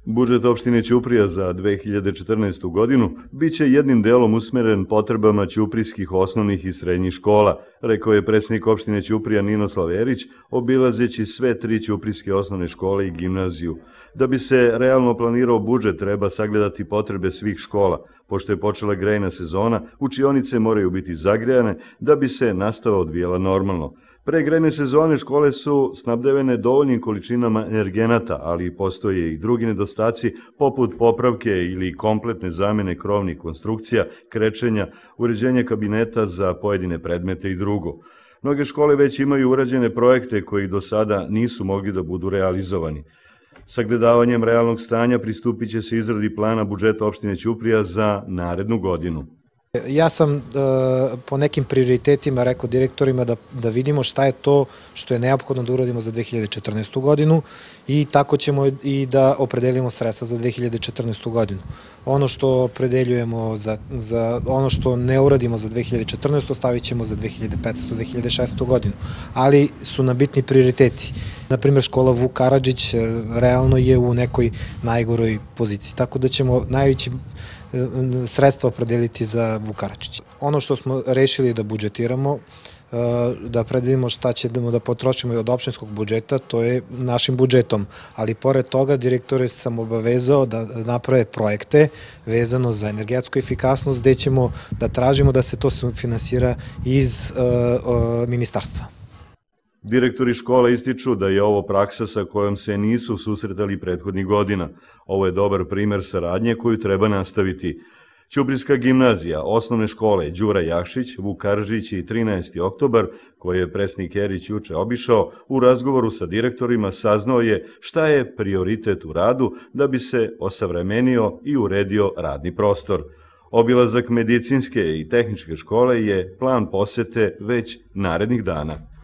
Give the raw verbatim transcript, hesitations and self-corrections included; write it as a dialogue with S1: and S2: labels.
S1: Budžet opštine Ćuprija za dve hiljade četrnaestu. godinu biće jednim delom usmeren potrebama ćuprijskih osnovnih i srednjih škola, rekao je predsjednik opštine Ćuprija Ninoslav Erić, obilazeći sve tri ćuprijske osnovne škole i gimnaziju. Da bi se realno planirao budžet, treba sagledati potrebe svih škola. Pošto je počela grejna sezona, učionice moraju biti zagrejane da bi se nastava odvijala normalno. Pre grejne sezone škole su snabdevene dovoljnim količinama energenata, ali postoje i drugi nedostaci poput popravke ili kompletne zamene krovnih konstrukcija, krečenja, uređenja kabineta za pojedine predmete i drugo. Mnoge škole već imaju urađene projekte koji do sada nisu mogli da budu realizovani. Sagledavanjem realnog stanja pristupit će se izradi plana budžeta opštine Ćuprija za narednu godinu.
S2: Ja sam po nekim prioritetima rekao direktorima da vidimo šta je to što je neophodno da uradimo za dve hiljade četrnaestu. godinu i tako ćemo i da opredelimo sredstva za dve hiljade četrnaestu. godinu. Ono što opredeljujemo za ono što ne uradimo za dve hiljade četrnaestu. ostavit ćemo za dve hiljade petnaestu. dve hiljade šesnaestu. godinu. Ali su nam bitni prioriteti. Naprimjer, škola Vuk Karadžić realno je u nekoj najgoroj poziciji, tako da ćemo najveći sredstva opredeliti za Vuk Karadžić. Ono što smo rešili da budžetiramo, da predvidimo šta ćemo da potrošimo od opštinskog budžeta, to je našim budžetom. Ali pored toga direktore sam obavezao da naprave projekte vezano za energetsku efikasnost, gde ćemo da tražimo da se to finansira iz ministarstva.
S1: Direktori škola ističu da je ovo praksa sa kojom se nisu susretali prethodnih godina. Ovo je dobar primer saradnje koju treba nastaviti. Ćuprijska gimnazija, osnovne škole Đura Jakšić, Vuk Karadžić i trinaesti oktobar, koje je predsjednik Erić juče obišao, u razgovoru sa direktorima saznao je šta je prioritet u radu da bi se osavremenio i uredio radni prostor. Obilazak medicinske i tehničke škole je plan posete već narednih dana.